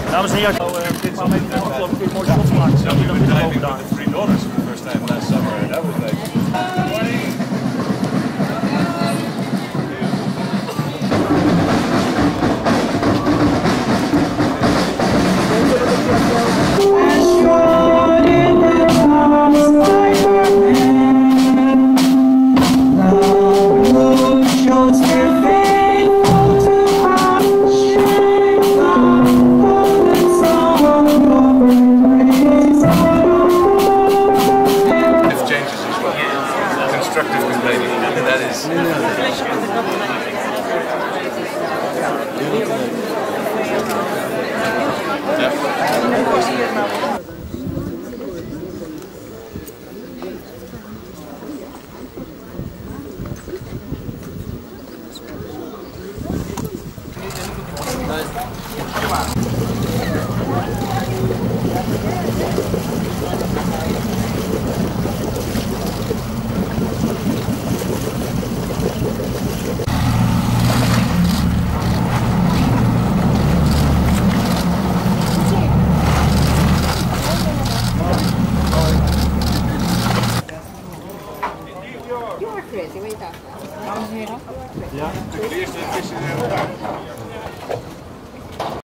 Dames en heren, dit zou met een afgelopen keer mooi shots maken. So we were diving with the 3 daughters for the first time last summer, and that was like... Constructive complaining, that is... Crazy, weet je dat? Ja, de eerste is